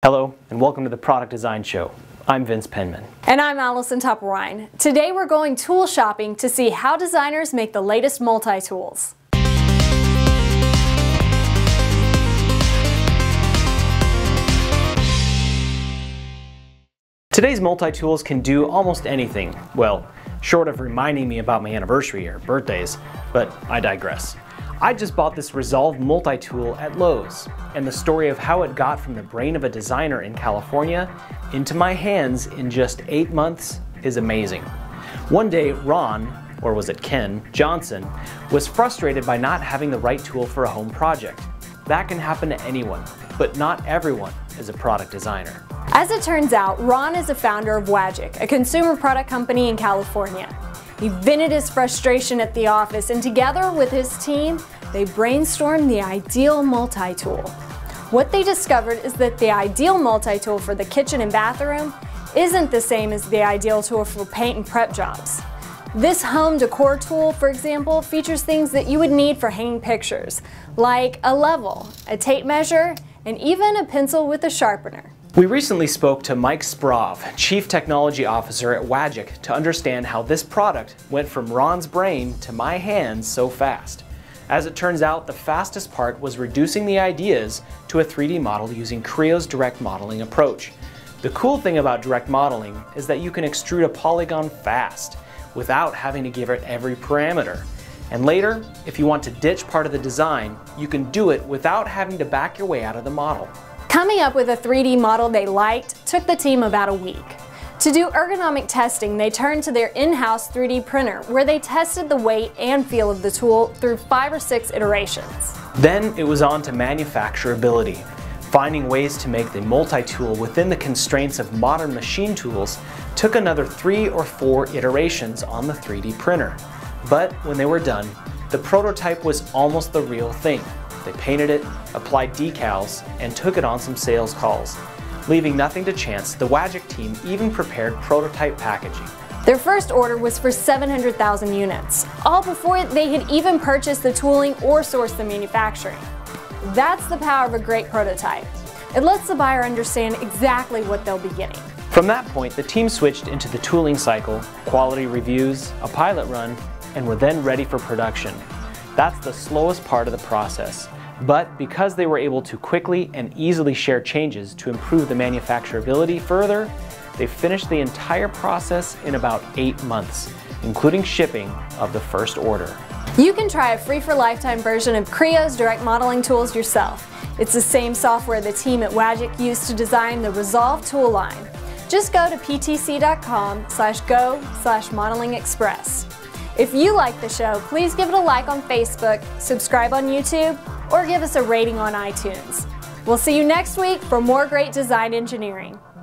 Hello, and welcome to the Product Design Show. I'm Vince Penman. And I'm Allison Topperwine. Today we're going tool shopping to see how designers make the latest multi-tools. Today's multi-tools can do almost anything, well, short of reminding me about my anniversary or birthdays, but I digress. I just bought this Resolve multi-tool at Lowe's, and the story of how it got from the brain of a designer in California into my hands in just 8 months is amazing. One day, Ron, or was it Ken, Johnson, was frustrated by not having the right tool for a home project. That can happen to anyone, but not everyone is a product designer. As it turns out, Ron is a founder of Wagic, a consumer product company in California. He vented his frustration at the office, and together with his team, they brainstormed the ideal multi-tool. What they discovered is that the ideal multi-tool for the kitchen and bathroom isn't the same as the ideal tool for paint and prep jobs. This home decor tool, for example, features things that you would need for hanging pictures, like a level, a tape measure, and even a pencil with a sharpener. We recently spoke to Mike Sprov, Chief Technology Officer at Wagic, to understand how this product went from Ron's brain to my hands so fast. As it turns out, the fastest part was reducing the ideas to a 3D model using Creo's direct modeling approach. The cool thing about direct modeling is that you can extrude a polygon fast without having to give it every parameter. And later, if you want to ditch part of the design, you can do it without having to back your way out of the model. Coming up with a 3D model they liked took the team about a week. To do ergonomic testing, they turned to their in-house 3D printer, where they tested the weight and feel of the tool through 5 or 6 iterations. Then it was on to manufacturability. Finding ways to make the multi-tool within the constraints of modern machine tools took another 3 or 4 iterations on the 3D printer. But when they were done, the prototype was almost the real thing. They painted it, applied decals, and took it on some sales calls. Leaving nothing to chance, the Wagic team even prepared prototype packaging. Their first order was for 700,000 units, all before they had even purchased the tooling or sourced the manufacturing. That's the power of a great prototype. It lets the buyer understand exactly what they'll be getting. From that point, the team switched into the tooling cycle, quality reviews, a pilot run, and were then ready for production. That's the slowest part of the process. But because they were able to quickly and easily share changes to improve the manufacturability further, they finished the entire process in about 8 months, including shipping of the first order. You can try a free-for-lifetime version of Creo's direct modeling tools yourself. It's the same software the team at Wagic used to design the Resolve tool line. Just go to ptc.com/go/modelingexpress. If you like the show, please give it a like on Facebook, subscribe on YouTube, or give us a rating on iTunes. We'll see you next week for more great design engineering.